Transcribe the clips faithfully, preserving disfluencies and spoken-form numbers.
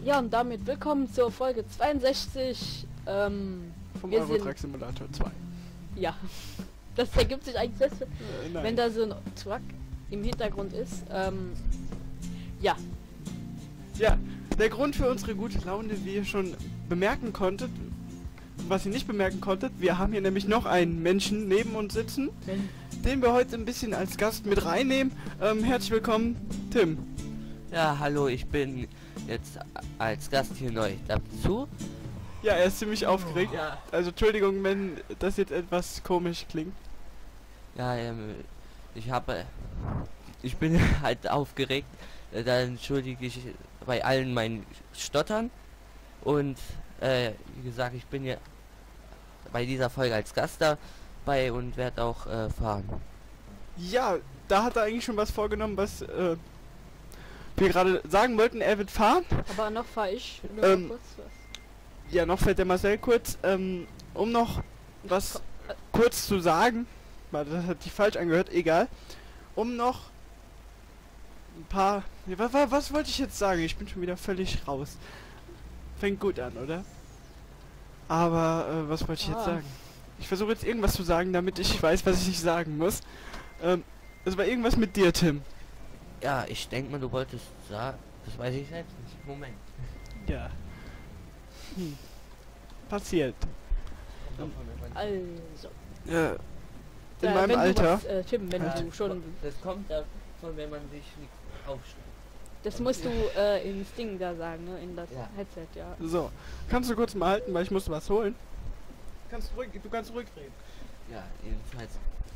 Ja, und damit willkommen zur Folge zweiundsechzig ähm, vom wir Euro sind- Truck Simulator zwei. Ja, das ergibt sich eigentlich selbst, Äh, nein. wenn da so ein Truck im Hintergrund ist. Ähm, ja, Ja, der Grund für unsere gute Laune, wie ihr schon bemerken konntet, was ihr nicht bemerken konntet, wir haben hier nämlich noch einen Menschen neben uns sitzen, wenn, den wir heute ein bisschen als Gast mit reinnehmen. Ähm, herzlich willkommen, Tim. Ja, hallo, ich bin jetzt als Gast hier neu dazu. Ja, er ist ziemlich aufgeregt. Ja. Also Entschuldigung, wenn das jetzt etwas komisch klingt. Ja, ähm, ich habe, ich bin halt aufgeregt. Äh, Da entschuldige ich bei allen mein Stottern. Und, äh, wie gesagt, ich bin ja bei dieser Folge als Gast dabei und werde auch äh, fahren. Ja, da hat er eigentlich schon was vorgenommen, was äh, wir gerade sagen wollten. Er wird fahren. aber noch fahre ich nur Ähm, mal kurz was. Ja, noch fährt der Marcel kurz, ähm, um noch was kurz zu sagen. Warte, das hat sich falsch angehört, egal. Um noch ein paar... Ja, was, was, was wollte ich jetzt sagen? Ich bin schon wieder völlig raus. Fängt gut an, oder? Aber, äh, was wollte ich jetzt Ah. sagen? Ich versuche jetzt irgendwas zu sagen, damit ich weiß, was ich nicht sagen muss. Ähm, es war irgendwas mit dir, Tim. Ja, ich denke mal, du wolltest sagen, das weiß ich selbst nicht. Moment. Ja. Hm. Passiert. Also, Ja. In äh, meinem wenn Alter. Du was, äh, Tim, wenn Ja. du schon, Das kommt davon, wenn man sich nicht aufschreibt. das musst du äh, ins Ding da sagen, ne, in das Ja. Headset, ja. So, kannst du kurz mal halten, weil ich muss was holen. Kannst du, ruhig, du kannst ruhig reden. Ja, jedenfalls.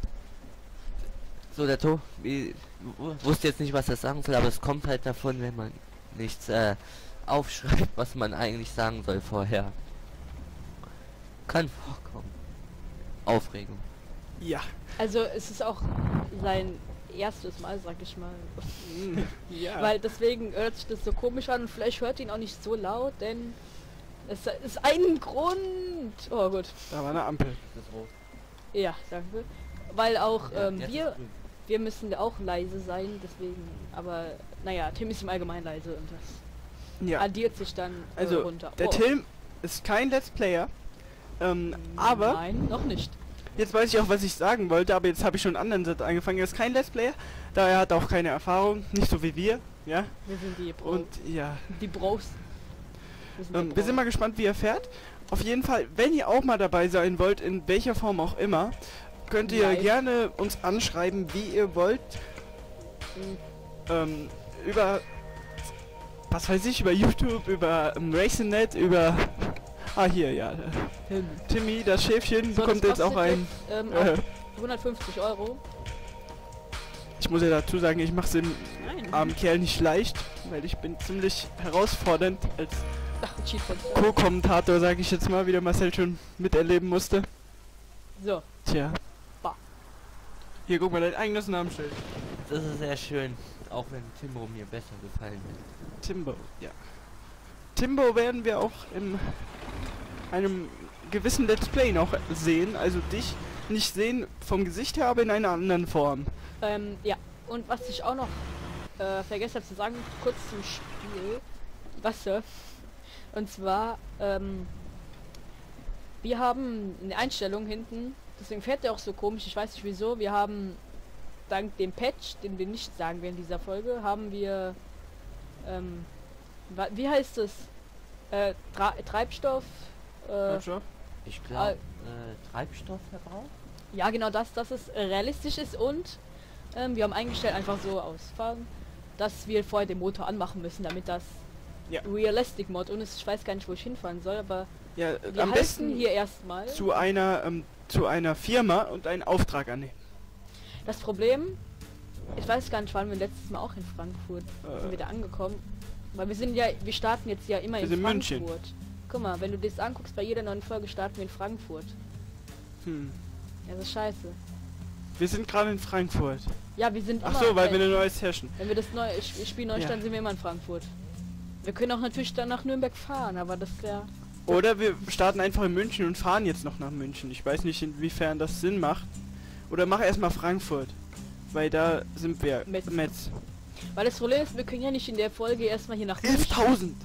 So, der To, wie, wu- wusste jetzt nicht, was er sagen soll, aber es kommt halt davon, wenn man nichts äh, aufschreibt, was man eigentlich sagen soll vorher. Kann vorkommen. Aufregung. Ja. Also es ist auch sein erstes Mal, sag ich mal. ja. Weil deswegen hört sich das so komisch an und vielleicht hört ihn auch nicht so laut, denn es ist ein Grund. Oh gut. Da war eine Ampel. Das ist rot. Ja, danke. Weil auch Ja, ähm, jetzt wir ist grün. wir müssen auch leise sein, deswegen. Aber naja, Tim ist im Allgemeinen leise und das Ja. addiert sich dann äh, Also, runter. der Oh, Tim ist kein Let's Player. Ähm, aber, Nein, noch nicht. jetzt weiß ich auch, was ich sagen wollte, aber jetzt habe ich schon einen anderen Satz angefangen. Er ist kein Let's Player, da er hat auch keine Erfahrung, nicht so wie wir, ja. Wir sind die Bro. Und ja, die Bros. Wir sind, ähm, die wir sind Bros. mal gespannt, wie er fährt. Auf jeden Fall, wenn ihr auch mal dabei sein wollt, in welcher Form auch immer, könnt ihr Live. gerne uns anschreiben, wie ihr wollt. Mhm. Ähm, über, was weiß ich, über YouTube, über ähm, RacingNet, über... Ah, hier, ja. äh, Tim. Timmy, das Schäfchen, So, bekommt das jetzt auch kostet ein... jetzt, ähm, Äh, auch hundertfünfzig Euro. ich muss ja dazu sagen, ich mache es dem Nein. armen Kerl nicht leicht, weil ich bin ziemlich herausfordernd als Ach, Cheatfenster. Co-Kommentator, sage ich jetzt mal, wie der Marcel schon miterleben musste. So. Tja. Bah. Hier, guck mal, dein eigenes Namensschild. Das ist sehr schön, auch wenn Timbo mir besser gefallen hat. Timbo, ja. Timbo werden wir auch in einem gewissen Let's Play noch sehen, also dich nicht sehen vom Gesicht her, aber in einer anderen Form. Ähm, ja. Und was ich auch noch äh, vergessen habe zu sagen, kurz zum Spiel. Wasser. Und zwar, ähm, wir haben eine Einstellung hinten, deswegen fährt der auch so komisch, ich weiß nicht wieso, wir haben dank dem Patch, den wir nicht sagen werden in dieser Folge, haben wir, ähm, wa- wie heißt es? Äh, Tra Treibstoff, äh, Ich glaube, äh, Treibstoffverbrauch? ja genau das, dass es äh, realistisch ist und ähm, wir haben eingestellt einfach so ausfahren, dass wir vorher den Motor anmachen müssen, damit das Ja. Realistic Mod und es, ich weiß gar nicht, wo ich hinfahren soll, aber Ja, äh, wir am halten besten hier erstmal. zu einer ähm, zu einer Firma und einen Auftrag annehmen. Das Problem, ich weiß gar nicht, waren wir letztes Mal auch in Frankfurt, Äh. sind wir da angekommen, weil wir sind ja, wir starten jetzt ja immer Wir in sind in München. Frankfurt. Guck mal, wenn du das anguckst, bei jeder neuen Folge starten wir in Frankfurt. Hm. Ja, das ist scheiße. Wir sind gerade in Frankfurt. Ja, wir sind Ach immer, so, weil wir wenn, eine neue Session. wenn wir das neue Sch- Spiel neu Ja. starten, sind wir immer in Frankfurt. Wir können auch natürlich dann nach Nürnberg fahren, aber das wäre... Oder wir starten einfach in München und fahren jetzt noch nach München. Ich weiß nicht, inwiefern das Sinn macht. Oder mach erstmal Frankfurt. Weil da sind wir. Metz. Metz. Weil das Problem ist, wir können ja nicht in der Folge erstmal hier nach München. elftausend!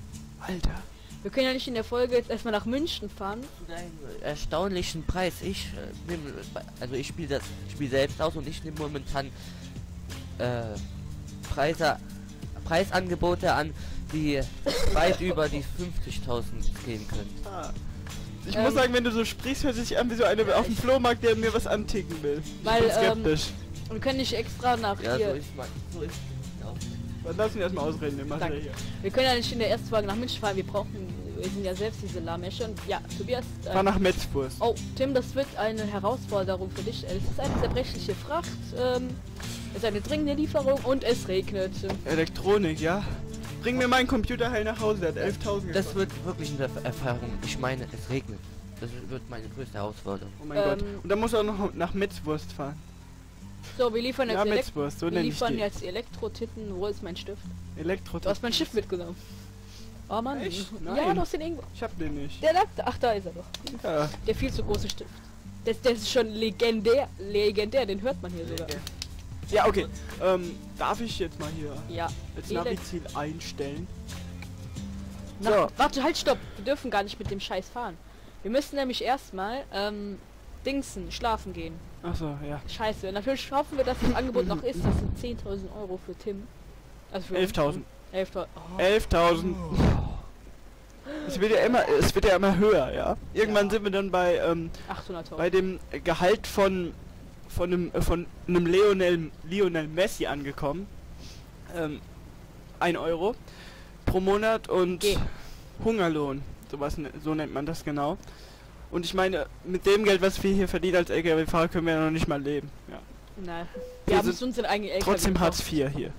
Alter. Wir können ja nicht in der Folge jetzt erstmal nach München fahren. Zu deinem erstaunlichen Preis. Ich äh, nehm, also ich spiele das Spiel selbst aus und ich nehme momentan äh, Preise, Preisangebote an, die weit über die fünfzigtausend gehen können. Ah. Ich Ähm, muss sagen, wenn du so sprichst, hört sich an wie so eine auf dem Flohmarkt, der mir was anticken will. Ich Weil, bin ähm, skeptisch. Wir können nicht extra nach Ja, hier. so ist man. So ist es auch. Dann lass ihn erstmal ausreden, den macht er Danke. hier. Wir können ja nicht in der ersten Folge nach München fahren. Wir brauchen. Wir sind ja selbst diese Lahmesche. Und ja, Tobias. Äh, Fahr nach Metzwurst. oh, Tim, das wird eine Herausforderung für dich. Es ist eine zerbrechliche Fracht. Ähm, es ist eine dringende Lieferung und es regnet. Elektronik, ja? Bring mir meinen Computer heil nach Hause, der hat elftausend Das gekostet. wird wirklich eine Erfahrung. Ich meine, es regnet. Das wird meine größte Herausforderung. Oh mein Ähm, Gott. Und dann muss er auch noch nach Metzwurst fahren. So, wir liefern jetzt, Ja, Elekt Metzwurst, so wir nenne ich liefern die. jetzt Elektrotitten. Wo ist mein Stift? Elektro. Du hast mein Stift mitgenommen. Oh Mann. Echt? Ja, Nein. du hast den irgendwo. Ich hab den nicht. Der lag da. Ach, da ist er doch. Ja. Der viel zu große Stift. Das, das ist schon legendär. Legendär, den hört man hier sogar. Ja, okay. Ähm, darf ich jetzt mal hier Ja. als Elek- Navi-Ziel einstellen? Na, So. Warte, halt, stopp. Wir dürfen gar nicht mit dem Scheiß fahren. Wir müssen nämlich erstmal, ähm, Dingsen, schlafen gehen. Achso, ja. Scheiße. Und natürlich hoffen wir, dass das Angebot noch ist. Das sind zehntausend Euro für Tim. Also für elftausend. elftausend. Oh. elftausend. Es wird ja immer, es wird ja immer höher, ja. Irgendwann Ja. sind wir dann bei, ähm, achthunderttausend. bei dem Gehalt von von einem äh, von einem Lionel Lionel Messi angekommen. Ähm, ein Euro pro Monat und Geh. Hungerlohn, sowas ne- so nennt man das genau. Und ich meine, mit dem Geld, was wir hier verdienen als L K W-Fahrer, können wir ja noch nicht mal leben. Ja. Nein. Wir Wir haben sind uns den eigenen L K W Trotzdem gekauft. Hartz vier hier.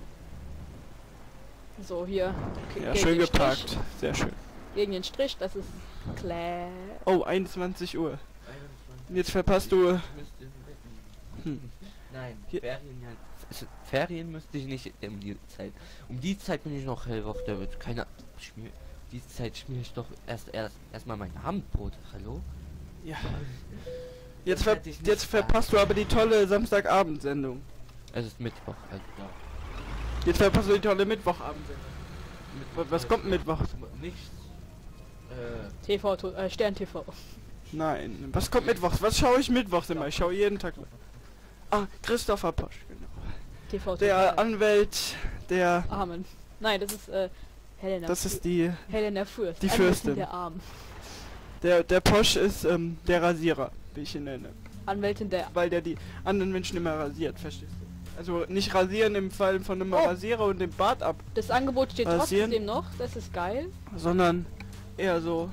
So, hier. Okay, Ja, gegen schön den geparkt. Strich. Sehr schön. Gegen den Strich, das ist klar. Oh, einundzwanzig Uhr. Und jetzt verpasst du... Hm. Nein, Hier- Ferien, ja, es- Ferien müsste ich nicht um die Zeit. Um die Zeit bin ich noch hellwach, da wird keine schmier. Die Zeit schmier ich doch erst erst erstmal mein Abendbrot. Hallo? Ja. Jetzt, Das ver hätte ich nicht jetzt sagen. verpasst du aber die tolle Samstagabendsendung. Es ist Mittwoch, also ja. Jetzt verpasst du die tolle Mittwochabendsendung. Was- was kommt Mittwoch? Nichts. Äh, T V, to- äh, Stern T V. Nein. Was kommt Mittwochs? Was schaue ich Mittwochs immer? Ich schaue jeden Tag. Ah, Christopher Posch, genau. T V Der total. Anwalt, der... Armen. Nein, das ist äh, Helena. Das ist die... Helena Fürst. die Anwältin Fürstin. Der Arm. Der, der Posch ist ähm, der Rasierer, wie ich ihn nenne. Anwältin der. Weil der die anderen Menschen immer rasiert, verstehst du? Also nicht rasieren im Fall von einem Oh. Rasierer und dem Bart ab, Das Angebot steht Rasieren. trotzdem noch. Das ist geil. sondern eher so...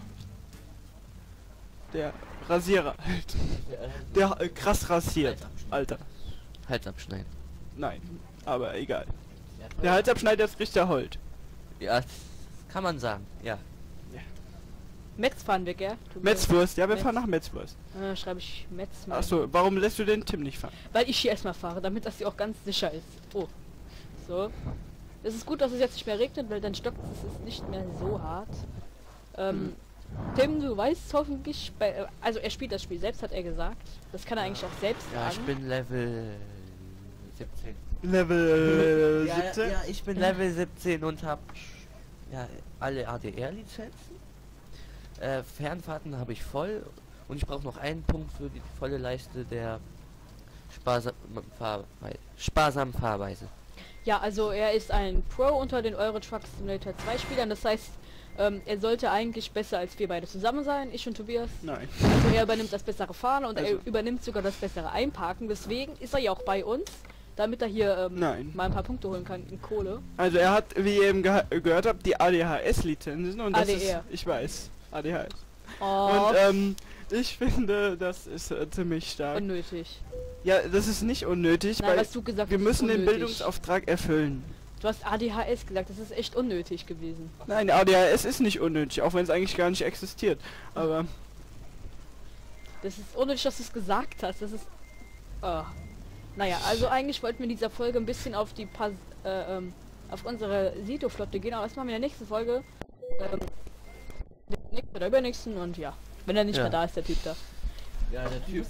Der Rasierer halt. Der äh, krass rasiert, Alter. Hals abschneiden. Nein, aber egal. Der Halsabschneider ist richtig Holt. Ja, das kann man sagen, ja. Metz fahren wir, gell? Du- Metzwurst, ja, wir Metz. fahren nach Metzwurst. Äh, schreibe ich Metz mal. Achso, warum lässt du den Tim nicht fahren? Weil ich hier erstmal fahre, damit das hier auch ganz sicher ist. Oh. So. Es ist gut, dass es jetzt nicht mehr regnet, weil dann stockt es, es ist nicht mehr so hart. Ähm, Tim, du weißt hoffentlich, bei, äh, also er spielt das Spiel selbst, hat er gesagt. Das kann er eigentlich auch selbst Ja, ich sagen. bin Level siebzehn. Level äh, Ja, siebzehn? ja, ich bin Level siebzehn und hab ja alle A D R-Lizenzen. Äh, Fernfahrten habe ich voll und ich brauche noch einen Punkt für die volle Leiste der sparsam Fahr sparsamen Fahrweise. Ja, also er ist ein Pro unter den Euro Truck Simulator zwei Spielern. Das heißt, ähm, er sollte eigentlich besser als wir beide zusammen sein, ich und Tobias. Nein. Also er übernimmt das bessere Fahren und Also- er übernimmt sogar das bessere Einparken. Deswegen ist er ja auch bei uns, damit er hier ähm, Nein. mal ein paar Punkte holen kann in Kohle. Also er hat, wie ihr eben geha- gehört habt, die A D H S-Lizenzen und das A D R. ist, ich weiß, A D H S. Oh, Und ähm, ich finde, das ist äh, ziemlich stark. unnötig. Ja, das ist nicht unnötig, Nein, weil was du gesagt wir hast, müssen ist den unnötig. Bildungsauftrag erfüllen. Du hast A D H S gesagt, das ist echt unnötig gewesen. Nein, A D H S ist nicht unnötig, auch wenn es eigentlich gar nicht existiert. Aber Das ist unnötig, dass du es gesagt hast. Das ist. Oh. Naja, also eigentlich wollten wir in dieser Folge ein bisschen auf die Pas äh, ähm, auf unsere Sito-Flotte gehen, aber das machen wir in der nächsten Folge. Ähm, der nächsten oder übernächsten und ja. Wenn er nicht Ja. mehr da ist, der Typ da. Ja, der Typ.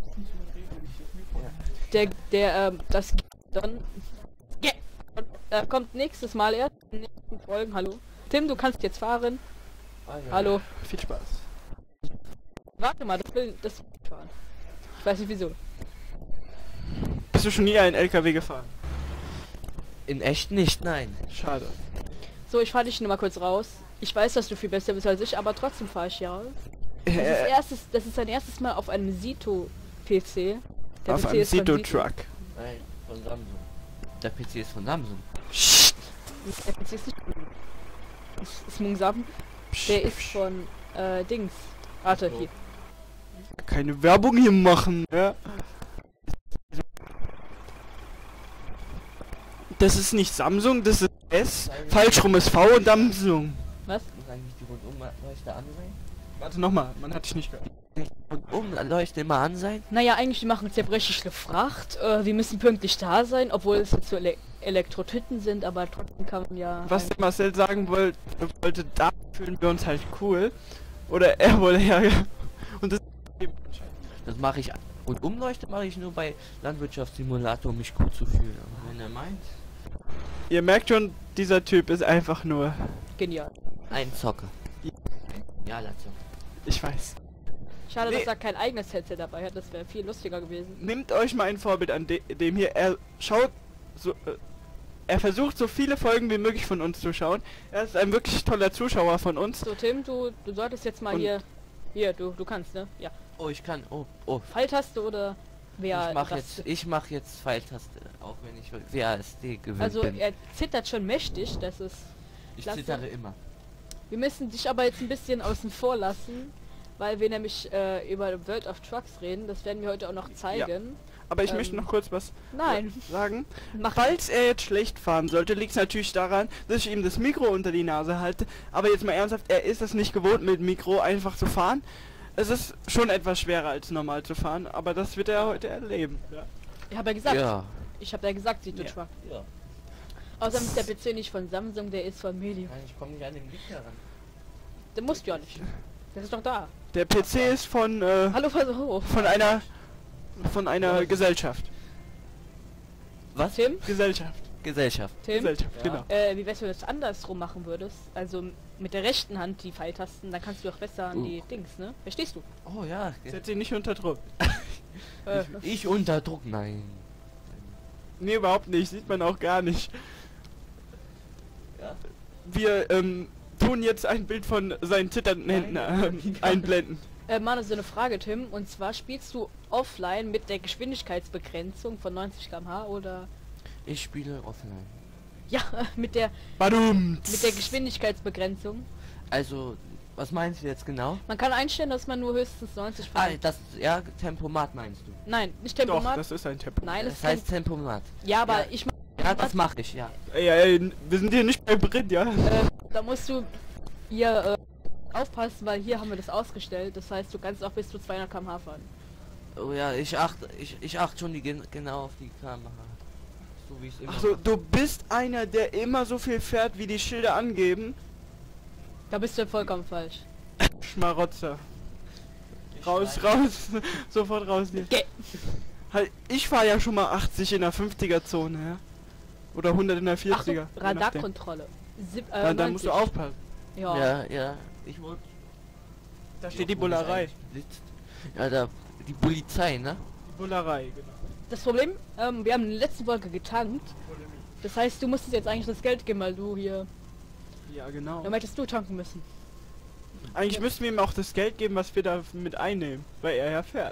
Der, der, ähm, das dann. Ja. Und, äh, kommt nächstes Mal erst in den nächsten Folgen. Hallo. Tim, du kannst jetzt fahren. Ah, ja. Hallo. Viel Spaß. Warte mal, das will das will ich fahren. Ich weiß nicht wieso. Bist du schon nie einen L K W gefahren? In echt nicht, nein. Schade. So, ich fahre dich nur mal kurz raus. Ich weiß, dass du viel besser bist als ich, aber trotzdem fahre ich hier raus. Das ist, Äh, erstes, das ist dein erstes Mal auf einem Sito-P C. Der auf P C einem ist von Sito-Truck. Nein, von Samsung. Der P C ist von Samsung. Der P C ist nicht... Ist, ist Mungsam. Der ist von, äh, Dings. Warte, So. hier. Keine Werbung hier machen, ja? Das ist nicht Samsung, das ist S. Falsch rum ist V und Samsung. Was? Muss eigentlich die Rundumleuchte an sein? Warte nochmal, man hat dich nicht gehört. Rundumleuchte immer an sein? Naja, eigentlich, die machen zerbrechlich gefragt. Äh, wir müssen pünktlich da sein, obwohl es jetzt so Ele Elektrotüten sind, aber trotzdem kann man ja... Was der Marcel sagen wollte, wollte, da fühlen wir uns halt cool. Oder er wohl ja. Und das Das mache ich. Und Umleuchte mache ich nur bei Landwirtschaftssimulator, um mich gut zu fühlen. Aber wenn er meint, Ihr merkt schon, dieser Typ ist einfach nur... Genial. ein Zocker. Ja, Latzo. Ich weiß. Schade, Nee. dass er kein eigenes Headset dabei hat, das wäre viel lustiger gewesen. Nehmt euch mal ein Vorbild an de dem hier. Er schaut so... Äh, er versucht so viele Folgen wie möglich von uns zu schauen. Er ist ein wirklich toller Zuschauer von uns. So, Tim, du, du solltest jetzt mal Und- hier... Hier, du, du kannst, ne? Ja. Oh, ich kann. Oh, oh. Pfeiltaste oder... Wer ich mach was- jetzt, ich mach jetzt Pfeiltaste, auch wenn ich W A S D gewinnt Also, bin. er zittert schon mächtig, das ist... Ich klasse. zittere immer. Wir müssen dich aber jetzt ein bisschen außen vor lassen, weil wir nämlich äh, über World of Trucks reden. Das werden wir heute auch noch zeigen. Aber ich Ähm, möchte noch kurz was Nein, sagen. mach Falls er jetzt schlecht fahren sollte, liegt es natürlich daran, dass ich ihm das Mikro unter die Nase halte. Aber jetzt mal ernsthaft, er ist es nicht gewohnt, mit Mikro einfach zu fahren. Es ist schon etwas schwerer als normal zu fahren, aber das wird er heute erleben. Ja. Ich habe ja gesagt, Ja. ich habe ja gesagt, Sito Ja. Truck. Ja. Außerdem ist der P C nicht von Samsung, der ist von Medium. Nein, ich komme nicht an den Blick heran. Der musst du ja nicht. Der ist doch da. Der P C ist von äh, Hallo, Hallo. von einer von einer Gesellschaft. Was? Tim? Gesellschaft. Gesellschaft. Tim? Gesellschaft, Ja. genau. Äh, wie wär's, wenn du das andersrum machen würdest? Also mit der rechten Hand die Pfeiltasten, dann kannst du auch besser an Uh. die Dings, ne? Verstehst du? Oh ja. Setz ihn nicht unter Druck. Äh, Ich, ich unter Druck, nein. Nee, überhaupt nicht. Sieht man auch gar nicht. Ja. Wir ähm, tun jetzt ein Bild von seinen zitternden Händen Nein, ähm, einblenden. Äh, Manu, so eine Frage, Tim. Und zwar spielst du offline mit der Geschwindigkeitsbegrenzung von neunzig Kilometer pro Stunde oder... Ich spiele offline. Ja, mit der, Badum. mit der Geschwindigkeitsbegrenzung. Also, was meinst du jetzt genau? Man kann einstellen, dass man nur höchstens neunzig Ah, fährt. das, ja, Tempomat meinst du? Nein, nicht Doch, Tempomat. das ist ein Tempo. Nein, das, Das ist heißt Tempomat. kein, Ja, aber ja. ich mein, Ja, das mache ich, ja. Ey, ey, wir sind hier nicht bei Brit, ja? äh, da musst du hier äh, aufpassen, weil hier haben wir das ausgestellt. Das heißt, du kannst auch bis zu zweihundert Kilometer pro Stunde fahren. Oh ja, ich achte, ich, ich achte schon die, gen genau auf die Kamera. So wie ich immer. Achso, du bist einer, der immer so viel fährt, wie die Schilder angeben. Da bist du vollkommen falsch. Schmarotzer. Ich Raus, schneide- raus. Sofort raus hier. Geh. Halt, ich fahre ja schon mal achtzig in der fünfziger Zone, ja? Oder hundert in der Achtung, vierziger. je nachdem. Radarkontrolle. Sieb, äh, Dann, dann musst du neunzig. aufpassen. Ja. Ja, ja. Ich wollte. Da steht die Bullerei. Ja, da. Die Polizei, ne? Die Bullerei, genau. Das Problem, ähm, wir haben in der letzten Folge getankt. Das heißt, du musstest jetzt eigentlich das Geld geben, weil du hier... Ja, genau. Dann hättest du tanken müssen. Eigentlich müssten wir ihm auch das Geld geben, was wir da mit einnehmen, weil er ja fährt.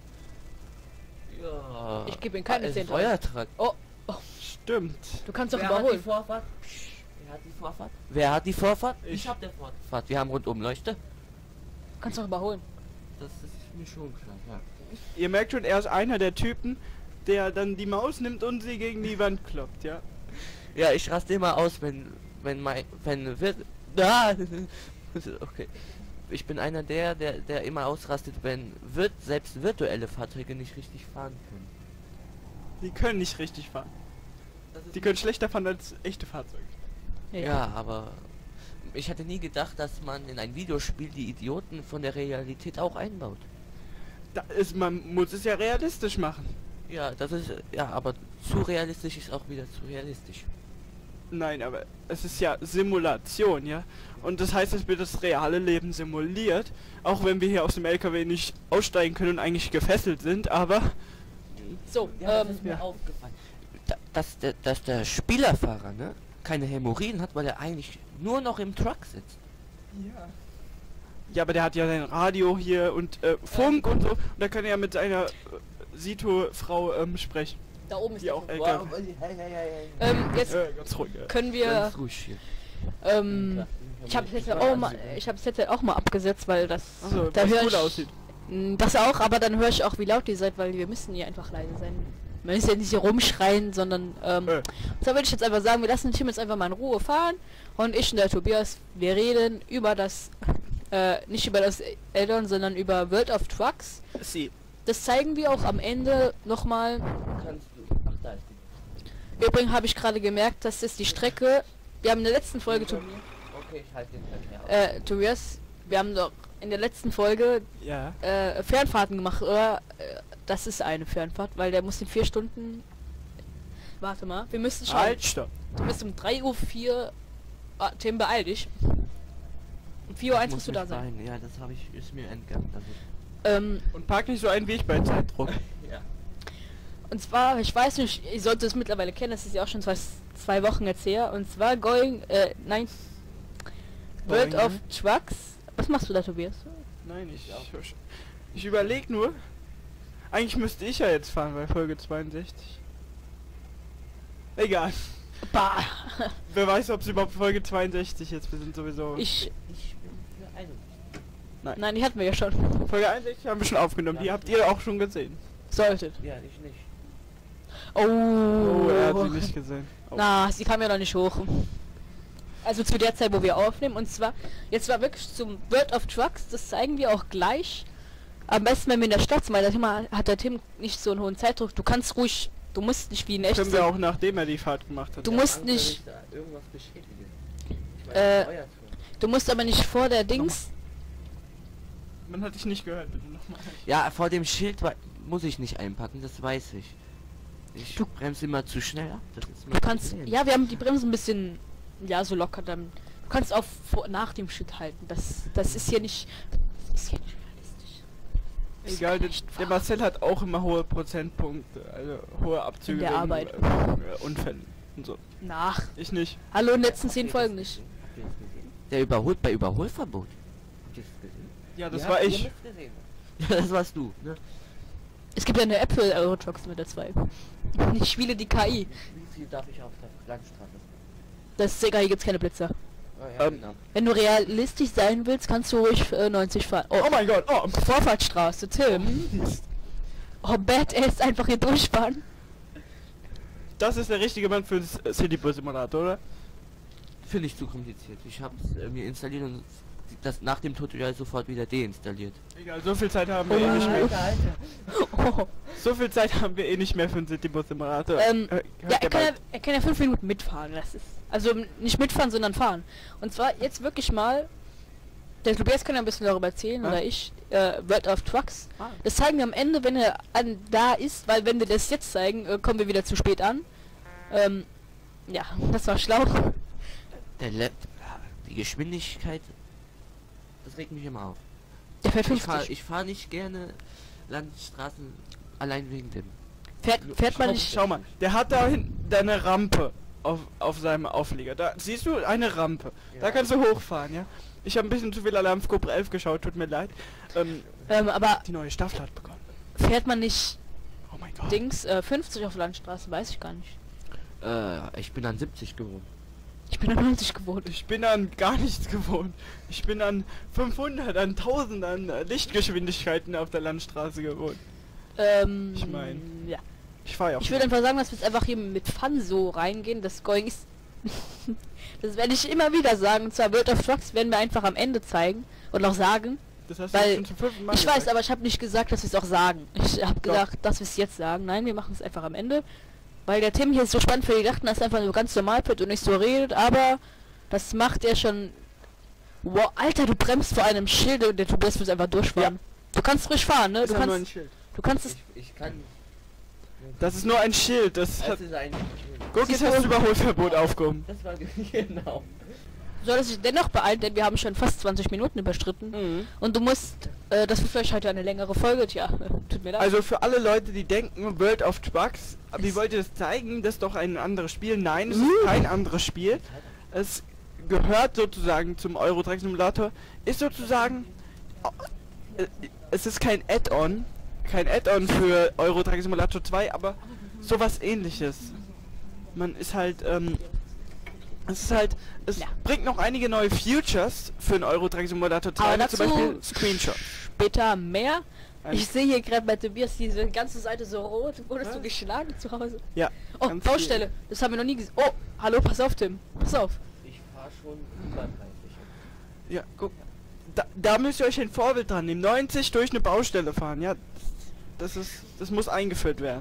Ja. Ich gebe ihm keine Ah, es ist zehntausend. euer Truck. Oh, Stimmt. du kannst doch Wer hat die überholen. Vorfahrt? Wer hat die Vorfahrt? Wer hat die Vorfahrt? Ich. Ich hab der Vorfahrt. Wir haben Rundumleuchte. Du kannst doch überholen. Das ist mir schon klar, ja. Ihr merkt schon, er ist einer der Typen, der dann die Maus nimmt und sie gegen die Wand kloppt, ja? Ja, ich raste immer aus, wenn, wenn mein, wenn wird, ah, okay. Ich bin einer der, der, der immer ausrastet, wenn wird, selbst virtuelle Fahrzeuge nicht richtig fahren können. Die können nicht richtig fahren. Die können schlechter fahren als echte Fahrzeuge. Ja, aber ich hatte nie gedacht, dass man in ein Videospiel die Idioten von der Realität auch einbaut. Da ist, man muss es ja realistisch machen. Ja, das ist, ja, aber zu realistisch ist auch wieder zu realistisch. Nein, aber es ist ja Simulation, ja? Und das heißt, es wird das reale Leben simuliert, auch wenn wir hier aus dem L K W nicht aussteigen können und eigentlich gefesselt sind, aber... So, Ja, das ähm, ist mir ja. aufgefallen. Da, dass, der, dass der Spielerfahrer, ne, keine Hämorrhoiden hat, weil er eigentlich nur noch im Truck sitzt. Ja. Ja, aber der hat ja sein Radio hier und äh, Funk und so, und da kann er ja mit seiner äh, Sito-Frau ähm, sprechen. da oben ist Die der auch Funk. L K W. Hey, hey, hey, hey. Ähm, jetzt Äh, ganz ruhig, ja. können wir, Ganz ruhig hier. ähm, ich habe jetzt auch mal, ich habe jetzt auch mal abgesetzt, weil das, Achso, da was höre gut ich, aussieht. mh, das auch, aber dann höre ich auch, wie laut ihr seid, weil wir müssen hier einfach leise sein. Man muss ja nicht hier rumschreien, sondern, ähm, Äh. da würde ich jetzt einfach sagen, wir lassen den Tim jetzt einfach mal in Ruhe fahren und ich und der Tobias, wir reden über das, äh, nicht über das Addon, sondern über World of Trucks. Sie. Das zeigen wir auch am Ende nochmal. Kannst du. Ach, da ist die. Übrigens habe ich gerade gemerkt, dass das die Strecke, wir haben in der letzten Folge, Tob Okay, ich halte den Verkehr auf. äh, Tobias, wir haben doch in der letzten Folge Ja. äh, Fernfahrten gemacht, oder? Äh, das ist eine Fernfahrt, weil der muss in vier Stunden... Warte mal, wir müssen schon... Halt, stopp. Du bist um drei Uhr vier... Ah, Tim, beeil dich. Um vier Uhr eins Muss musst du da nicht sein. sein. Ja, das habe ich, ist mir entgangen. Das ist, Ähm, Und park nicht so ein wie ich bei Zeitdruck. ja. und zwar, ich weiß nicht, ihr solltet es mittlerweile kennen, das ist ja auch schon zwei, zwei Wochen jetzt her. Und zwar Going... Äh, nein... World Going, of ne? Trucks. Was machst du da, Tobias? Nein, ich... Ich, ich überleg nur. Eigentlich müsste ich ja jetzt fahren bei Folge zweiundsechzig. Egal. Bah! Wer weiß, ob es überhaupt Folge zweiundsechzig ist. Wir sind sowieso... Ich... Ich bin für einen. Nein, die hatten wir ja schon. Folge einundsechzig haben wir schon aufgenommen. Die habt ihr auch schon gesehen. Solltet. Ja, ich nicht. Oh, Oh, er hat sie nicht gesehen. Oh. Na, sie kam ja noch nicht hoch. Also zu der Zeit, wo wir aufnehmen. Und zwar, jetzt war wirklich zum World of Trucks, das zeigen wir auch gleich. Am besten, wenn wir in der Stadt sind, weil da Thema hat der Tim nicht so einen hohen Zeitdruck. Du kannst ruhig, du musst nicht wie in echt Können wir auch nachdem er die Fahrt gemacht hat. Du Ich musst hab nicht- Angst, dass ich da irgendwas beschädige. Ich Äh, euer Tor. Du musst aber nicht vor der Dings. Man hat dich nicht gehört, bitte nochmal. Ja, vor dem Schild wa- muss ich nicht einpacken, das weiß ich. Ich Du- bremse immer zu schnell ab. Das ist Du mein kannst, Problem. ja, wir haben die Bremsen ein bisschen, ja, so locker dann. Du kannst auch vor, nach dem Schild halten. Das, das ist hier nicht, das ist hier nicht realistisch. Das ist Egal, der, nicht der wahr. Marcel hat auch immer hohe Prozentpunkte, also hohe Abzüge der wegen, Arbeit. Äh, Unfällen und so. Nach. Ich nicht. Hallo, in den letzten Habt zehn ihr Folgen das nicht. gesehen? Habt ihr das gesehen? Der überholt bei Überholverbot. Habt ihr das gesehen? Ja, das Ihr war habt- ihr ich. müsst gesehen haben. Ja, das warst du, ne? Es gibt ja eine Apple Eurotrucks mit der zwei. Ich spiele die K I. Wie viel darf ich auf der Landstraße? Das ist egal, hier gibt's keine Blitzer. Oh, ja, Ähm, genau. Wenn du realistisch sein willst, kannst du ruhig äh, neunzig fahren. Oh, Oh mein Gott, oh! Vorfahrtsstraße, Tim. Oh, Bad, er ist einfach hier durchfahren. Das ist der richtige Mann für den City-Bus-Simulator, oder? Finde ich zu kompliziert. Ich habe es äh, mir installiert und das nach dem Tutorial sofort wieder deinstalliert. Egal, so viel Zeit haben wir Oh, eh nicht mehr. Oh. So viel Zeit haben wir eh nicht mehr für den City-Bus-Simulator. Ähm, Äh, hört Ja, ihr er kann ja, bald. er kann ja fünf Minuten mitfahren. Das ist also nicht mitfahren, sondern fahren. Und zwar jetzt wirklich mal. Der Tobias kann ja ein bisschen darüber erzählen, Ja. oder ich. Äh, World of Trucks. Ah. Das zeigen wir am Ende, wenn er an, da ist, weil wenn wir das jetzt zeigen, äh, kommen wir wieder zu spät an. Ähm, ja, das war schlau. Der Le die Geschwindigkeit, das regt mich immer auf. Der fährt Ich fahre fünfzig. ich fahr nicht gerne Landstraßen allein wegen dem. Fährt, fährt man Schau, nicht. schau mal, der hat da hinten eine Rampe auf, auf seinem Auflieger. Da siehst du eine Rampe. Da Ja. kannst du hochfahren, ja? Ich habe ein bisschen zu viel Alarm auf Cobra elf geschaut, tut mir leid. Ähm, Ähm, aber die neue Staffel hat begonnen. fährt man nicht Oh mein Gott. Dings äh, fünfzig auf Landstraße? Weiß ich gar nicht. Äh, ich bin an siebzig gewohnt. Ich bin an neunzig gewohnt. Ich bin an gar nichts gewohnt. Ich bin an fünfhundert, an tausend an äh, Lichtgeschwindigkeiten auf der Landstraße gewohnt. Ähm, Ich mein- ja. Ich fahre ja auch. Ich würde einfach sagen, dass wir jetzt einfach hier mit Fun so reingehen. Das Going ist... das werde ich immer wieder sagen. Und zwar World of Trucks werden wir einfach am Ende zeigen. Und auch sagen. das hast weil- du schon zum fünften Mal Ich weiß, gesagt. aber ich habe nicht gesagt, dass wir es auch sagen. Ich habe Doch. gesagt, dass wir es jetzt sagen. Nein, wir machen es einfach am Ende. Weil der Tim hier ist so spannend für die dachten, dass er einfach nur ganz normal wird und nicht so redet. Aber das macht er schon... Wow, Alter, du bremst vor einem Schild und der Tobias wird einfach durchfahren. Du kannst ruhig fahren, ne? Ist Du ja nur kannst, ein Schild. du kannst es... Ich, ich kann. Das ist nur ein Schild. Das Das hat... ist ein... Gurkis hat das Überholverbot aufgehoben. Das war genau. Soll es sich dennoch beeilen, denn wir haben schon fast zwanzig Minuten überstritten. Mhm. Und du musst, äh, das wird vielleicht heute eine längere Folge, tja, tut mir leid. Also für alle Leute, die denken, World of Trucks, wie wollt ihr das zeigen? Das ist doch ein anderes Spiel. Nein, es ist kein anderes Spiel. Es gehört sozusagen zum Euro Truck Simulator. Ist sozusagen... äh, Es ist kein Add-on. Kein Add-on für Euro Truck Simulator zwei, aber sowas ähnliches. Man ist halt... Ähm, es ist halt... Es Ja. bringt noch einige neue Features für den Euro Truck Simulator zwei. Aber wie zum dazu- Beispiel Screenshots. Später mehr. Ein- Ich sehe hier gerade bei Tobias diese ganze Seite so rot. Wurdest du Was? geschlagen zu Hause? Ja. Oh, ganz Baustelle. Das haben wir noch nie gesehen. Oh, hallo, pass auf, Tim. Pass auf. Ich fahr schon über dreißig. viel. Ja, guck. Da, da müsst ihr euch ein Vorbild dran nehmen. neunzig durch eine Baustelle fahren. Ja, das ist... Das muss eingeführt werden.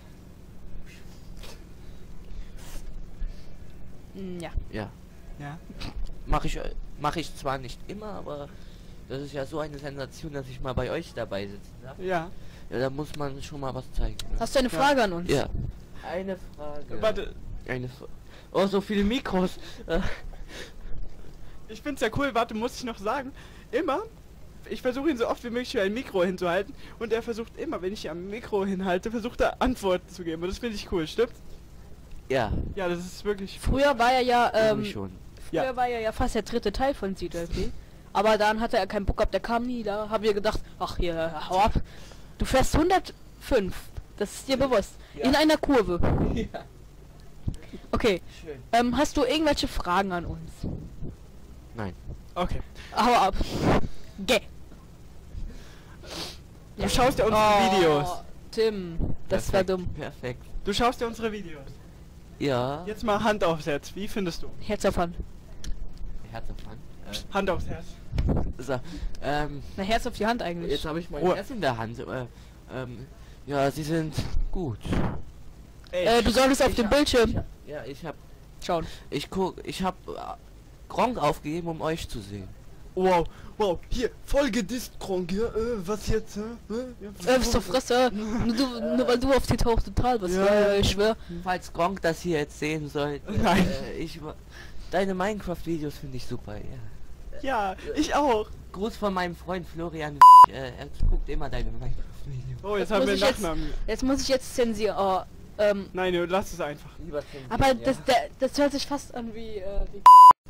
Hm, ja. Ja. Ja. Mache ich, äh, mach ich zwar nicht immer, aber das ist ja so eine Sensation, dass ich mal bei euch dabei sitzen darf. Ja. Ja, da muss man schon mal was zeigen. Ne? Hast du eine Ja. Frage an uns? Ja. Eine Frage. Warte, Eine Fra Oh, so viele Mikros. Äh, ich find's ja cool, warte, muss ich noch sagen. Immer, ich versuche ihn so oft wie möglich für ein Mikro hinzuhalten und er versucht immer, wenn ich ihn am Mikro hinhalte, versucht er Antworten zu geben und das finde ich cool, stimmt? ja, Ja, das ist wirklich... Früher war er ja, ähm, ähm, schon. früher Ja. war er ja fast der dritte Teil von C J P. Aber dann hatte er keinen Bock gehabt, der kam nie. Da haben wir gedacht, ach hier, hau ab. Du fährst hundertfünf. Das ist dir bewusst. Ja. In einer Kurve. Ja, Okay. schön. Ähm, hast du irgendwelche Fragen an uns? Nein. Okay. Hau ab. Geh. Du schaust ja unsere Oh, Videos. Tim, das war Perfekt, dumm. Perfekt. Du schaust ja unsere Videos. Ja. Jetzt mal Hand aufs Herz. Wie findest du? Herz auf Hand. Herzanfall. Hand aufs Herz. Äh, so, ähm, Na, Herz auf die Hand eigentlich. jetzt habe ich mein Ruhe. Herz in der Hand. Äh, ähm, ja, sie sind gut. Ey, Äh, du solltest auf Ich dem hab- Bildschirm Ich hab, ja, ich hab, schauen. ich guck, ich hab äh, Gronk aufgegeben, um euch zu sehen. wow, wow, hier, voll gedisst, Kronk, ja, äh, was jetzt, hä? Ja, Äh, bist du Fresse. nur, du, nur weil du auf die Tauch total bist. Ja, Ja, ja. ich schwör. Falls Gronk das hier jetzt sehen sollte, Nein. Äh, ich, wa- deine Minecraft-Videos finde ich super, ja. Ja, ich auch. Gruß von meinem Freund Florian, äh, er guckt immer deine Minecraft-Videos. Oh, jetzt Das haben wir muss einen ich jetzt- Nachnamen. Jetzt muss ich jetzt zensieren. Oh, ähm, Nein, du, lass es einfach. Lieber zensieren, aber ja. das, der, das hört sich fast an wie, äh, wie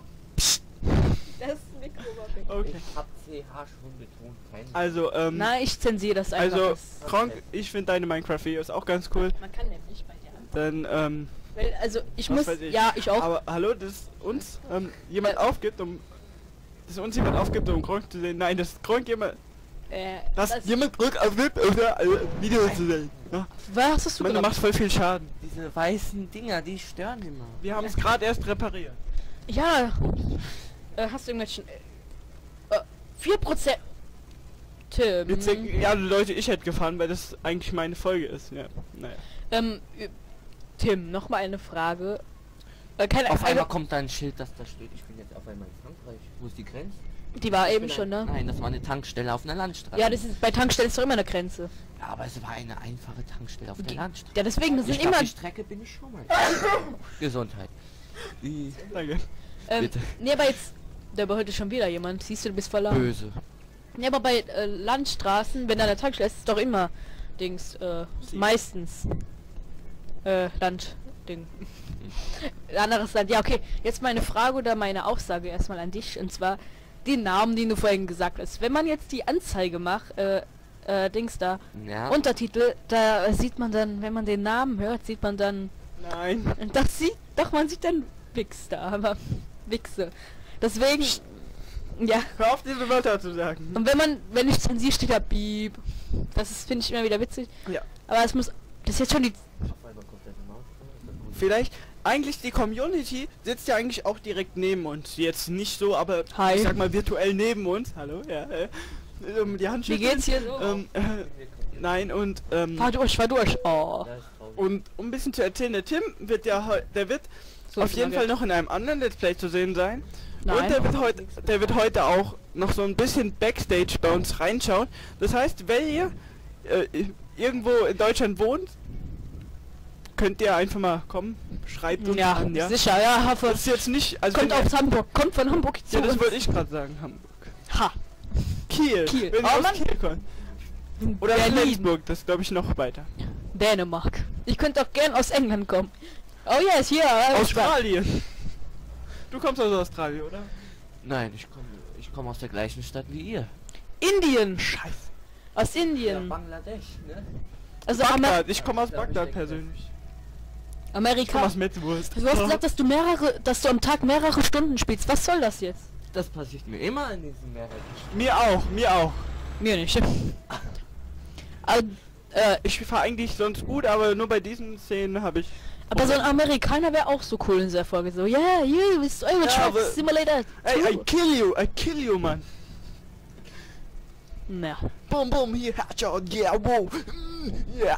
das Mikro war weg. Okay. Ich hab C H schon betont, kein... Also, ähm, Nein, ich zensiere das einfach. also, das, Kronk, ich finde deine Minecraft-Videos auch ganz cool. man kann ja nicht bei dir an. Denn, ähm, Weil, also, ich was muss, weiß ich. ja, ich auch. Aber hallo, dass uns ähm, jemand Äh. aufgibt, um... Dass uns jemand aufgibt, um Kronk zu sehen. Nein, dass Kronk jemand... äh, Dass das, jemand Kronk aufgibt, um äh, Videos zu sehen. Ja? was hast du Man, du gemacht? machst voll viel Schaden. Diese weißen Dinger, die stören immer. Wir haben es gerade erst repariert. Ja. Äh, hast du irgendwelchen, äh, äh, vier Prozent. Tim. Jetzt denken, ja Leute, ich hätte gefahren, weil das eigentlich meine Folge ist. Ja, naja. Ähm, äh, Tim, noch mal eine Frage. Äh, keine Auf eine, einmal kommt da ein Schild, das da steht, ich bin jetzt auf einmal in Frankreich. Wo ist die Grenze? Die war Ich eben bin schon, ein, ne? Nein, das war eine Tankstelle auf einer Landstraße. Ja, das ist bei Tankstellen ist doch immer eine Grenze. Ja, aber es war eine einfache Tankstelle auf der Die- Landstraße. Ja, deswegen, das Ich sind glaub, immer. die Strecke bin ich schon mal. Gesundheit. Die Danke. Ähm, Bitte. nee, aber jetzt. Da überholt dich schon wieder jemand. Siehst du, du bist verloren. böse. Ja, aber bei äh, Landstraßen, wenn da eine Tankstelle ist, ist doch immer Dings, äh, Sie- meistens äh, Land, Ding. Anderes Land. Ja, okay. Jetzt meine Frage oder meine Aussage erstmal an dich, und zwar die Namen, die du vorhin gesagt hast. Wenn man jetzt die Anzeige macht, äh, äh, Dings da, Ja. Untertitel, da äh, sieht man dann, wenn man den Namen hört, sieht man dann, Nein. das sieht, doch, man sieht dann Wix da, aber Wichse. Deswegen, ja. Hör auf, diese Wörter zu sagen. Und wenn man, wenn ich zensiere, steht da Piep. Das ist, finde ich immer wieder witzig. Ja. Aber es muss, das ist jetzt schon die, Auf einmal kommt da eine Maus. Vielleicht, eigentlich die Community sitzt ja eigentlich auch direkt neben uns. Jetzt nicht so, aber Hi. ich sag mal virtuell neben uns. Hallo, ja. Äh, um die Hand wie schütteln. geht's hier so? Ähm, äh, nein, und, ähm, Fahr durch, fahr durch. Oh. Das ist traurig. und um ein bisschen zu erzählen, der Tim wird ja heu- der wird So auf jeden lange. Fall noch in einem anderen Let's Play zu sehen sein. Nein. Und der wird heute der wird heute auch noch so ein bisschen Backstage bei uns reinschauen. Das heißt, wenn ihr äh, irgendwo in Deutschland wohnt, könnt ihr einfach mal kommen, schreibt uns Ja, an, ja. sicher, ja, Das hoffe. ist jetzt nicht, also Kommt wenn ihr- aus Hamburg, kommt von Hamburg zu ja, das uns. wollte ich gerade sagen, Hamburg. Ha, Kiel, Kiel. wenn Oh ihr aus Mann. Kiel kommt. Oder Berlin, Flensburg, das glaube ich noch weiter. Dänemark. Ich könnte auch gern aus England kommen. Oh yes, hier. äh, Australien. Du kommst aus Australien, oder? Nein, ich komme ich komm aus der gleichen Stadt wie ihr. Indien. Scheiße. Aus Indien. Bangladesch, ne? Also Amer Bagdad, ich komme aus Ja, Bagdad ich denke. persönlich. Ich komme Amerika. aus Metzwurst. Du hast gesagt, dass du mehrere, dass du am Tag mehrere Stunden spielst. Was soll das jetzt? Das passiert mir immer in diesem Mehrheit. Mir auch, mir auch. Mir nicht. Aber, äh, Ich fahre eigentlich sonst gut, aber nur bei diesen Szenen habe ich... aber so ein Amerikaner wäre auch so cool in dieser Folge. So, yeah, you, it's Euro Ja, Truck aber- Simulator. Ey, I two. kill you, I kill you, Mann. Na. Bum, bum, hier, Headshot, yeah, wow. Mm, yeah.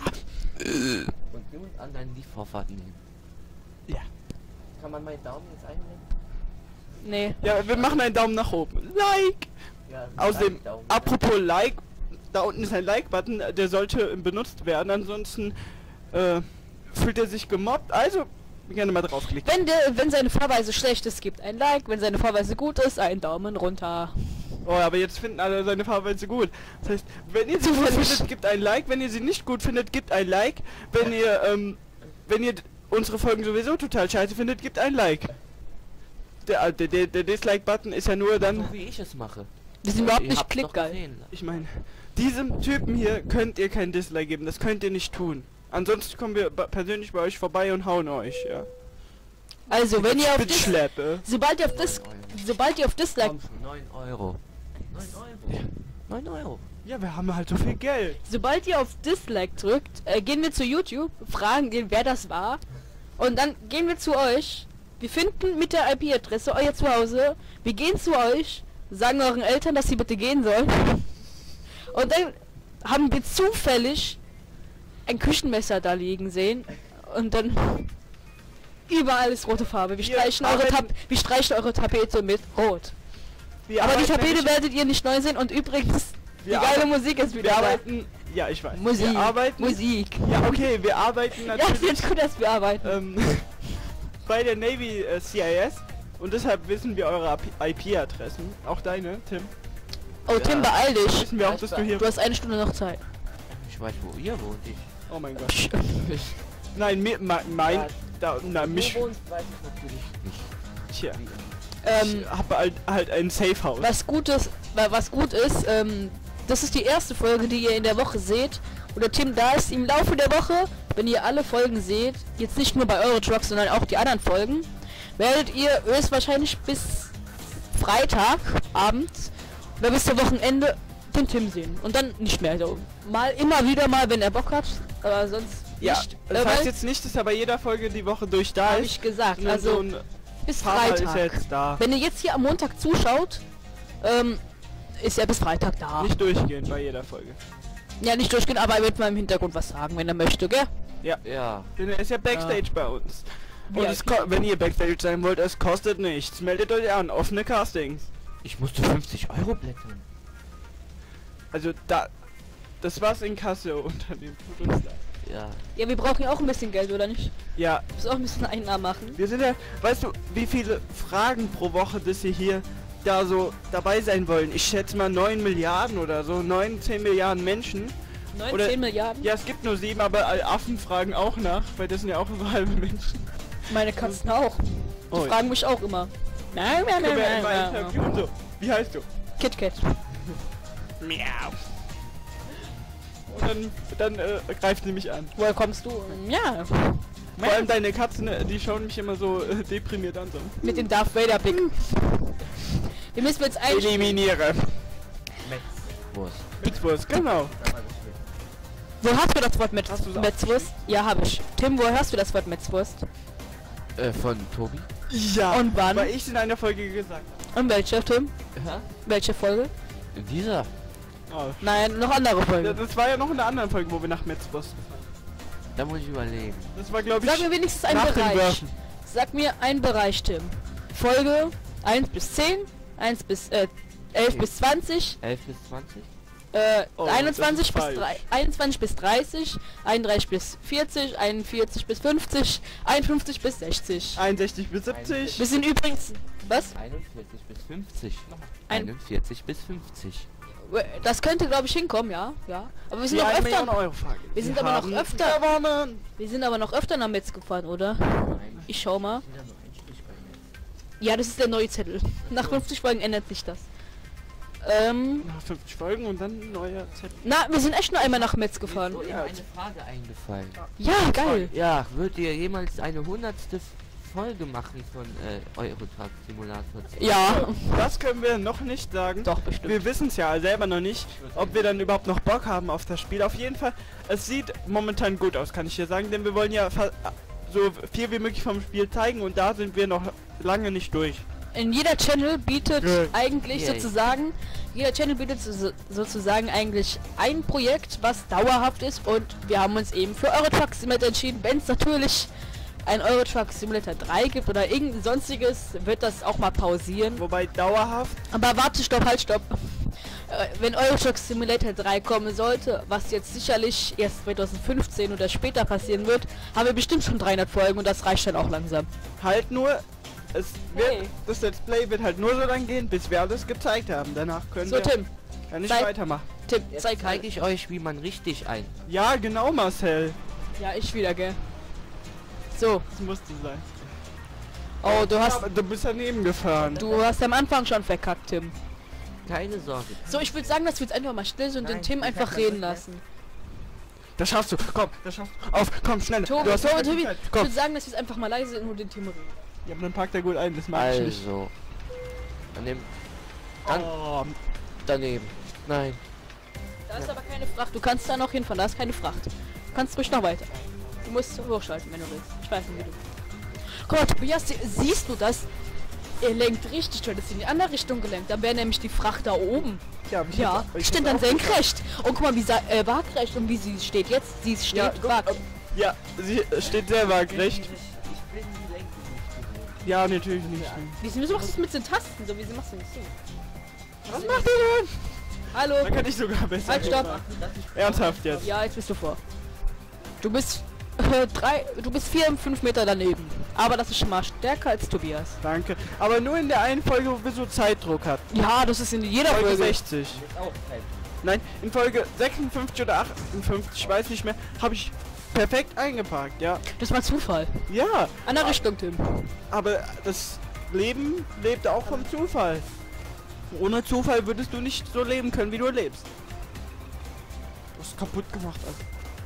Und du musst an deinen Lieferfahrt nehmen. Ja. Kann man meinen Daumen jetzt einnehmen? Nee. Ja, wir machen einen Daumen nach oben. Like! Ja, Außerdem, deinen Daumen. apropos Like, da unten ist ein Like-Button, der sollte benutzt werden, ansonsten äh, fühlt er sich gemobbt, also gerne mal draufklicken. Wenn der, wenn seine Fahrweise schlecht ist, gibt ein Like. Wenn seine Fahrweise gut ist, ein Daumen runter. Oh, aber jetzt finden alle seine Fahrweise gut. Das heißt, wenn ihr sie gut Zufällig. findet, gibt ein Like, wenn ihr sie nicht gut findet, gibt ein Like. Wenn ihr, ähm, wenn ihr d- unsere Folgen sowieso total scheiße findet, gibt ein Like. Der, äh, der, der, der Dislike-Button ist ja nur dann... So wie ich es mache. Wir sind überhaupt Ihr nicht habt's doch klickgeil. gesehen. Ich meine, diesem Typen hier könnt ihr kein Dislike geben, das könnt ihr nicht tun. Ansonsten kommen wir ba- persönlich bei euch vorbei und hauen euch, ja. Also, wenn ihr auf Dis Schleppe. sobald ihr auf Dis neun Euro. sobald ihr auf Dislike Komm schon, neun Euro. neun Euro. neun Euro. Ja, wir haben halt so viel Geld. Sobald ihr auf Dislike drückt, äh, gehen wir zu YouTube, fragen den, wer das war. Und dann gehen wir zu euch. Wir finden mit der I P-Adresse euer Zuhause. Wir gehen zu euch, sagen euren Eltern, dass sie bitte gehen sollen. Und dann haben wir zufällig ein Küchenmesser da liegen sehen. Und dann überall ist rote Farbe. Wir Wir streichen, eure, arbeiten- Tap wir streichen eure Tapete mit Rot. Wir Aber die arbeiten Tapete nämlich- werdet ihr nicht neu sehen. Und übrigens, die wir geile arbe- Musik ist wieder Wir da. arbeiten... Ja, ich weiß. Musik. Wir arbeiten... Musik. Ja, okay, wir arbeiten Ja, natürlich... ist jetzt gut, dass wir arbeiten. ähm, bei der Navy äh, C I S und deshalb wissen wir eure I P-Adressen. Auch deine, Tim. Oh, Tim, Ja. beeil dich. Wissen wir auch, dass du hier... Du hast eine Stunde noch Zeit. Ich weiß, wo ihr wohnt. Ich. Oh mein Gott. Nein, mir, mein... mein Ja, da, na, mich... Wo wohnst, weiß ich natürlich nicht. Tja. Ähm, Ich hab halt, halt ein Safe-House. was gut ist, wa- was gut ist, ähm, das ist die erste Folge, die ihr in der Woche seht. Oder Tim, da ist im Laufe der Woche, wenn ihr alle Folgen seht, jetzt nicht nur bei Eurotruck, sondern auch die anderen Folgen, werdet ihr höchstwahrscheinlich bis Freitag abends oder bis zum Wochenende den Tim sehen. Und dann nicht mehr. Also mal immer wieder mal, wenn er Bock hat, aber sonst Ja, nicht. das Äh, heißt weil- jetzt nicht, dass er bei jeder Folge die Woche durch da hab ist. ich gesagt. sondern Also so ein bis paar Mal ist er Freitag. jetzt da. Wenn ihr jetzt hier am Montag zuschaut, ähm, ist er bis Freitag da. Nicht durchgehen bei jeder Folge. Ja, nicht durchgehen, aber er wird mal im Hintergrund was sagen, wenn er möchte, gell? Ja. Denn er ist ja Backstage bei uns. Und Ja, es ko- wenn ihr Backstage sein wollt, es kostet nichts. Meldet euch an, offene Castings. Ich musste fünfzig Euro blättern. Also da... Das war's in Kasse Unternehmen. Tut uns leid. Ja. Ja, wir brauchen ja auch ein bisschen Geld, oder nicht? Ja, Wir müssen auch ein bisschen Einnahmen machen. wir sind ja... Weißt du, wie viele Fragen pro Woche, dass ihr hier da so dabei sein wollen? Ich schätze mal neun Milliarden oder so. neun, zehn Milliarden Menschen. neun, Oder- zehn Milliarden? Ja, es gibt nur sieben, aber alle Affen fragen auch nach, weil das sind ja auch so halbe Menschen. Meine Katzen auch. Die Oh, fragen mich auch immer. Nein, nein, können nein, wir nein, immer nein. interviewen so. Wie heißt du? Kit Kat. Miau. Und dann, dann äh, greift sie mich an. Woher kommst du? Ja. Vor allem deine Katzen, äh, die schauen mich immer so äh, deprimiert an. So. Mit dem Darth Vader Blick. Wir müssen jetzt eigentlich... Eliminiere. Wurst. Mitzwurst, genau. Wo hast du das Wort mit Hast du's auch Metzwurst? Ja, habe ich. Tim, wo hörst du das Wort Metzwurst? Äh, von Tobi. Ja. Und wann? Weil ich es in einer Folge gesagt Und welche, Tim? Ja. Welche Folge? In dieser. habe. Oh. Nein, noch andere Ja, Folgen. das war ja noch in einer anderen Folge, wo wir nach Metzwurst. Da muss ich überlegen. Das war glaube ich Sag mir wenigstens einen nach dem Bereich. Werfen. Sag mir einen Bereich, Tim. Folge eins bis zehn, eins bis äh, elf Okay. bis zwanzig, elf bis zwanzig? Äh, Oh, einundzwanzig, das bis ist drei, falsch. einundzwanzig bis dreißig, einunddreißig bis vierzig, einundvierzig bis fünfzig, einundfünfzig bis sechzig. einundsechzig bis siebzig. Wir sind übrigens... Was? einundvierzig bis fünfzig. Ein- einundvierzig bis fünfzig. Das könnte, glaube ich, hinkommen, ja. ja. Aber wir sind Die noch eine Million öfter... Euro Frage. Wir sind Wir aber noch haben öfter- gewonnen. Wir sind aber noch öfter nach Metz gefahren, oder? Ich schau mal. Ja, das ist der neue Zettel. Nach fünfzig Folgen ändert sich das. Ähm... Nach fünfzig Folgen und dann ein neuer Zettel. Na, wir sind echt nur einmal nach Metz gefahren. Mir ist eine Frage eingefallen. Ja, geil. Ja, würdet ihr jemals eine hundertste Folge machen von äh, Eurotruck Simulator? Ja. Das können wir noch nicht sagen. Doch, bestimmt. Wir wissen es ja selber noch nicht, ob wir dann überhaupt noch Bock haben auf das Spiel. Auf jeden Fall, es sieht momentan gut aus, kann ich dir sagen, denn wir wollen ja fa- so viel wie möglich vom Spiel zeigen und da sind wir noch lange nicht durch. In jeder Channel bietet Ja. eigentlich Yay. sozusagen, jeder Channel bietet so, sozusagen eigentlich ein Projekt, was dauerhaft ist, und wir haben uns eben für Eurotruck Simulator entschieden. Wenn es natürlich ein Eurotruck Simulator drei gibt oder irgendein sonstiges, wird das auch mal pausieren. Wobei dauerhaft, Aber warte, stopp, halt, stopp. Äh, Wenn Eurotruck Simulator drei kommen sollte, was jetzt sicherlich erst zweitausendfünfzehn oder später passieren wird, haben wir bestimmt schon dreihundert Folgen und das reicht dann auch langsam. halt nur, es wird, Hey. das Let's Play wird halt nur so lange gehen, bis wir alles gezeigt haben. Danach können So, wir Tim, ja nicht zeig- weitermachen. Tim, Jetzt zeig zeige ich euch, wie man richtig ein... Ja, genau, Marcel. Ja, ich wieder, gell. So, Das musste sein. oh, du hast, Aber du bist daneben gefahren. du hast am Anfang schon verkackt, Tim. Keine Sorge. So, ich würde sagen, dass wir jetzt einfach mal still sind und den Nein, Tim ich einfach hab reden das lassen. Das schaffst du. Komm, das schaffst du. Auf, komm, schnell. Tobi, du hast Tobi, noch Tobi, Zeit. ich Komm. würde sagen, dass wir jetzt einfach mal leise sind und nur den Tim reden. Ja, aber dann packt er gut ein, das mag ich nicht. Also... Daneben... Dann Oh, daneben. Nein. Da ist aber keine Fracht, du kannst da noch hinfahren, da ist keine Fracht. Du kannst ruhig noch weiter. Du musst hochschalten, wenn du willst. Ich weiß nicht, wie du. Guck mal, Tobias, sie- siehst du das? Er lenkt richtig, du hättest in die andere Richtung gelenkt. Dann wäre nämlich die Fracht da oben. ja, ich Ja, hab's- ich steht hab's dann auch senkrecht. Und guck mal, wie sa- äh, waagrecht und wie sie steht jetzt. Sie steht Ja, waag. guck, Ja, sie steht sehr waagrecht. Ja, natürlich nicht. Wieso wieso machst du das mit den Tasten? So, wieso machst du das so? Was macht ihr denn? Hallo? Da kann ich sogar besser. Halt, stopp. Ernsthaft jetzt. Ja, jetzt bist du vor. Du bist äh, drei, du bist vier, fünf Meter daneben. Aber das ist schon mal stärker als Tobias. Danke. Aber nur in der einen Folge, wo wir so Zeitdruck hatten. Ja, das ist in jeder Folge Folge. sechzig. Nein, in Folge sechsundfünfzig oder achtundfünfzig, ich weiß nicht mehr, habe ich perfekt eingeparkt, ja. Das war Zufall. Ja, An der Richtung, Tim. aber das Leben lebt auch vom Zufall. Ohne Zufall würdest du nicht so leben können, wie du lebst. Du hast kaputt gemacht, also.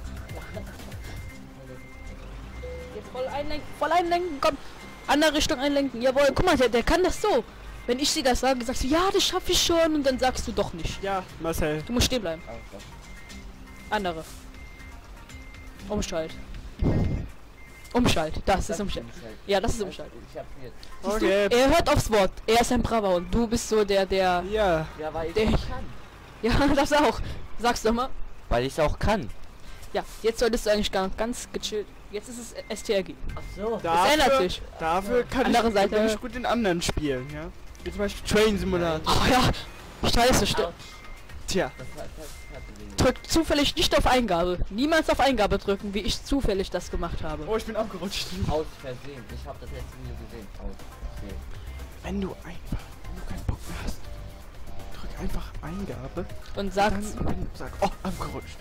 Jetzt voll einlenken, voll einlenken, komm. Andere Richtung einlenken, jawohl. Guck mal, der, der kann das so. Wenn ich dir das sage, sagst du, ja, das schaffe ich schon, und dann sagst du doch nicht. Ja, Marcel. Du musst stehen bleiben. Andere. Umschalt. Umschalt. Das ist Umschalt. Ja, das ist Umschalt. Ich hab's jetzt. Siehst Okay. du, er hört aufs Wort. Er ist ein Braver und du bist so der, der... Ja, Ja, weil ich Der- auch kann. Ja, das auch. Sag's doch mal. Weil ich auch kann. Ja, jetzt solltest du eigentlich gar ganz gechillt. Jetzt ist es S T R G. Ach so. Das ändert dafür, sich. dafür kann Andere ich, Seite. kann ich gut den anderen spielen, ja. Wie zum Beispiel Train Simulator. Oh ja, scheiße, stimmt. Tja, Das hat, das hat weniger. Drückt zufällig nicht auf Eingabe. Niemals auf Eingabe drücken, wie ich zufällig das gemacht habe. oh, ich bin abgerutscht. Aus Versehen. Ich habe das letzte Video gesehen. Aus Versehen. Wenn du einfach, wenn du keinen Bock mehr hast, drück einfach Eingabe. Und sagt, Dann sag, oh, abgerutscht.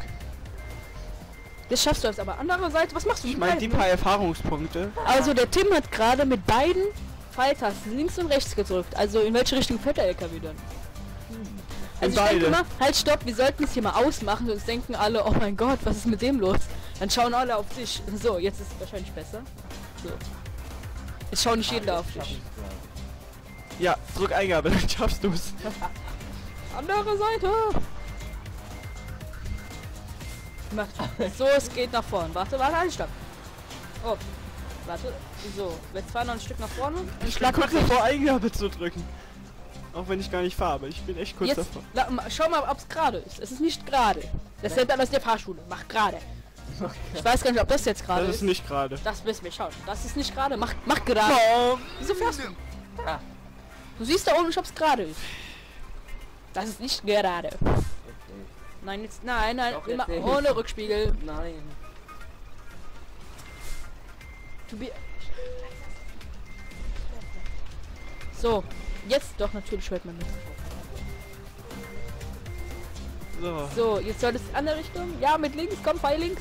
das schaffst du jetzt aber. Andererseits, was machst du Ich mit meine, die beiden? paar Erfahrungspunkte. Also der Tim hat gerade mit beiden Pfeiltasten links und rechts gedrückt. Also in welche Richtung fährt der L K W dann? Also ich beide. denke mal, halt stopp, wir sollten es hier mal ausmachen, sonst denken alle, oh mein Gott, was ist mit dem los? Dann schauen alle auf dich. So, jetzt ist es wahrscheinlich besser. So. Jetzt schauen nicht jeder auf dich. Ja, drück Eingabe, dann schaffst du's. Andere Seite! Macht. So, es geht nach vorne. Warte, warte, halt, stopp. Oh, warte. So, jetzt fahren noch ein Stück nach vorne. Und Ich bin schlag kurz nach rechts. davor, Eingabe zu drücken. Auch wenn ich gar nicht fahre, aber ich bin echt kurz Jetzt, davor. la, ma- schau mal, ob es gerade ist. Es ist nicht gerade. Das nennt man aus der Fahrschule. Mach gerade. Ich weiß gar nicht, ob das jetzt gerade Das ist. ist nicht gerade. Das wissen wir. Schauen. Das ist nicht gerade. Mach, mach gerade. Oh, Wieso fährst du? Du siehst da oben nicht, ob es gerade ist. Das ist nicht gerade. Okay. Nein, jetzt, nein, nein, Doch, immer jetzt nicht. ohne Rückspiegel. Nein. Tobi so, jetzt doch natürlich hört man mich. So. So, jetzt soll es in die andere Richtung. Ja, mit links, komm, bei links.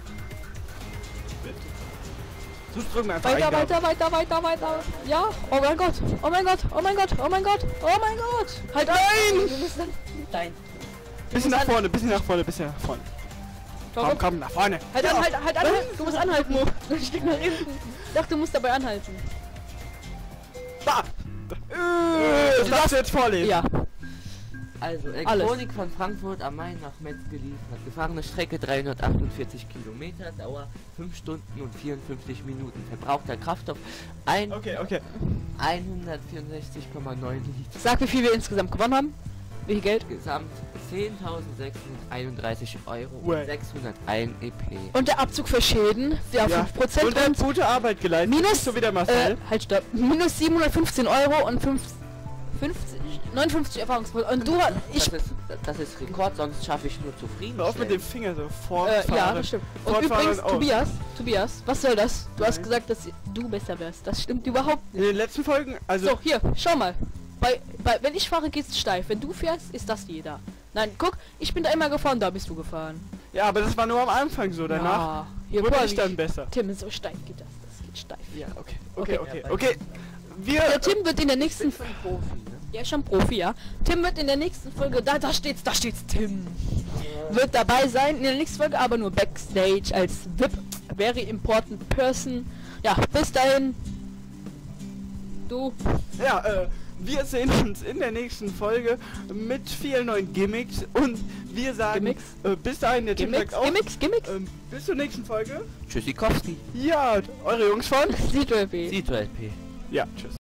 So drücken wir einfach Weiter, Eingabe. weiter, weiter, weiter, weiter. Ja, oh mein Gott, oh mein Gott, oh mein Gott, oh mein Gott, oh mein Gott. Halt ein! Du musst dann... Nein. Bisschen nach vorne, bisschen nach vorne, bisschen nach vorne. Warum? Komm, komm, nach vorne. Halt Ja. an, halt, halt an, du musst anhalten. Ein Stück nach hinten. Ich dachte, du musst dabei anhalten. Da. Äh, das darfst du jetzt vorlesen. Ja. Also, Elektronik von Frankfurt am Main nach Metz geliefert. Gefahrene Strecke dreihundertachtundvierzig Kilometer, Dauer fünf Stunden und vierundfünfzig Minuten. Verbrauchter Kraftstoff ein Okay, okay. hundertvierundsechzig Komma neun Liter. Sag, wie viel wir insgesamt gewonnen haben. Wie viel Geld? Gesamt zehntausendsechshunderteinunddreißig Euro Uah. und sechshundertein E P. Und der Abzug für Schäden, der Ja. fünf Prozent Und dann und gute Arbeit geleistet. minus, So wie der äh, Marcel. halt stopp, minus siebenhundertfünfzehn Euro und fünf, fünfzig, neunundfünfzig Erfahrungspunkte. Und du, ich, Das ist, das ist Rekord, sonst schaffe ich nur zufrieden. Hör auf mit dem Finger so vor. äh, ja, das stimmt. Und Fortfahren übrigens, und aus. Tobias, Tobias, was soll das? Du hast Nein. gesagt, dass du besser wärst. Das stimmt überhaupt In den letzten Folgen, also So, hier, schau mal. Bei, bei, wenn ich fahre, geht's steif. Wenn du fährst, ist das jeder. Nein, guck, ich bin da immer gefahren, da bist du gefahren. ja, aber das war nur am Anfang so. Danach Ja, hier, wurde guck mal, ich wie dann besser. Tim, so steif geht das. Das geht steif. Ja, okay, okay, Okay. okay, okay. Wir. Der Tim wird in der nächsten... Profi, ne? Ja, schon Profi, ja. Tim wird in der nächsten Folge... Da, da steht's, da steht's Tim. Wird dabei sein in der nächsten Folge, aber nur Backstage als V I P. Very important person. Ja, bis dahin. Du. Ja, äh, wir sehen uns in der nächsten Folge mit vielen neuen Gimmicks und wir sagen Gimmicks? Äh, bis dahin, der Tim Gimmicks, sagt auch, Gimmicks, Gimmicks. ähm, bis zur nächsten Folge. Tschüssikowski. Ja, eure Jungs von. Sieht, Baby. Sieht L P. Ja, tschüss.